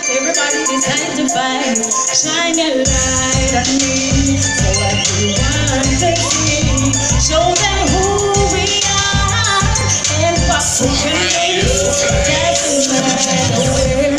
Everybody decide to fight. Shine your light on me, so everyone can see. Show them who we are and what we can be. Doesn't matter where.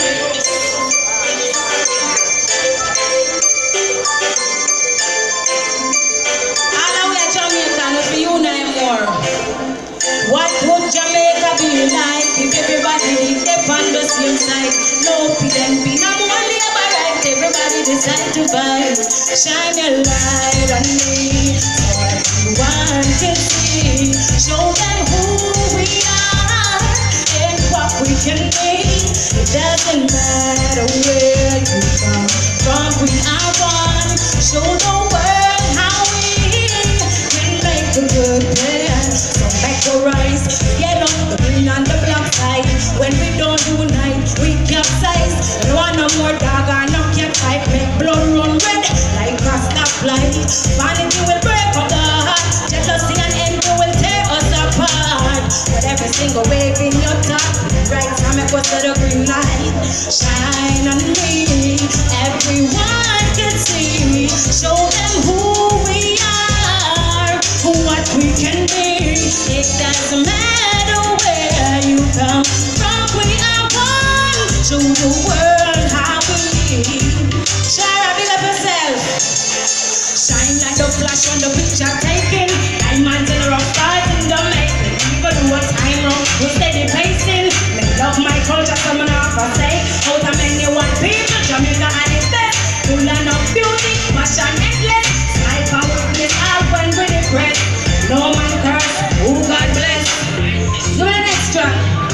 All the way to Jamaica, no for you no more. What would Jamaica be like if everybody lived on the same side? No PNP, no more labor right. Everybody decide to fight. Shine your light on me, so everyone can see. Show them who we are and what we can be. It doesn't matter where you come from, we are one. Show the world how we can make a good plan. So make a rise, get on the green and the black side. When we don't unite, we capsize. And one no more dog and no cat fight. Make blood run red like a stoplight. Vanity will break up the heart. Jealousy and envy will tear us apart. But every single wave in your top, right time it goes to the green light. Shine on me, everyone can see. Show them who we are, what we can be. It doesn't matter where you come from, we are one. Show the world how we. Shara, big up yourself. Shine like a flash when the picture taken. Diamonds in the rough, stars in the making. People do what time wrong, we steady pacing. They love my culture, someone off I say. Out of many white people, Jamaica and its best. Full of beauty, passion endless. Sniper witness all when we depress. No man curse, who God bless. Do an extra.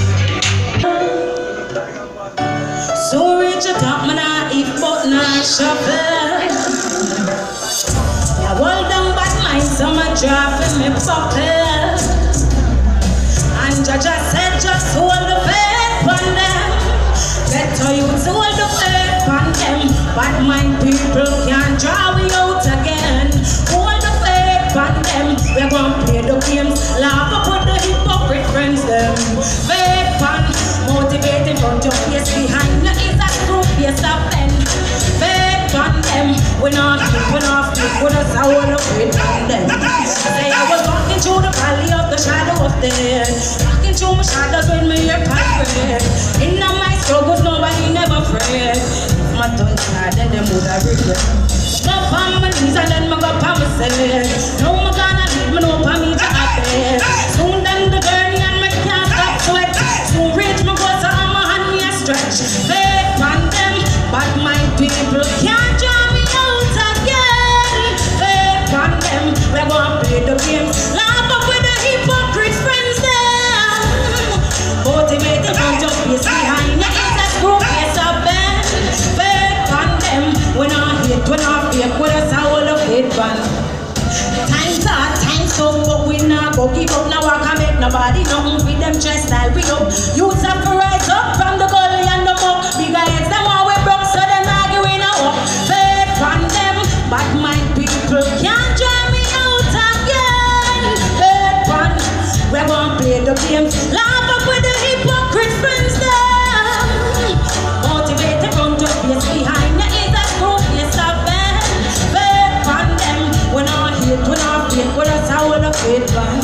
So reach the top, man, I eat but not shuffle. Yeah, well done, bad mind, some are dropping me buckle. And Jaja said, just hold the faith on them. Better you hold the faith on them. Bad mind people can't draw we out again. Hold the faith on them. We're gonna play the games, laugh up with the hypocrite friends them. Faith on, motivating from your face behind you is a screw face of men. Faith on them, we're not with us, I wanna faith on them. Say I was walking through the valley of the shadow of death. Walking through my shadows with me here pathway. In all my struggles, nobody never afraid. If my tongue tied, then them would have regret. Up on my knees and then I go up on myself. No more gonna leave me, no for me to happen. Soon done the journey and me can't stop sweat. Soon reach my goals and my hand me a stretch. Faith on them, but my people can't draw me out again. Faith on them, we're gonna play the game. Laugh up with the hypocrite friends them. Motivated from just face behind you is a screw face of men. Faith on them, we're not hate, we're not fake, with us all of it fun. Time's hard, time's tough, but we not go give up. Now I can make nobody nothing with them chest style we up. Youths have to rise up from the gully and the muck. Bigger heads them all we broke, so them arguing up. Faith on them, but my people can't draw me out again. Faith on, we're gonna play the game. Laugh up with the hypocrite friends them. Motivated from just face behind you is a screw face of men. Faith on them, we're not hate, we're not fake, we're just how we're the faith on.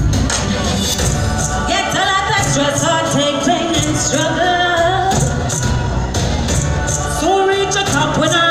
Get a lot of stress or take pain and struggle. So reach the top when I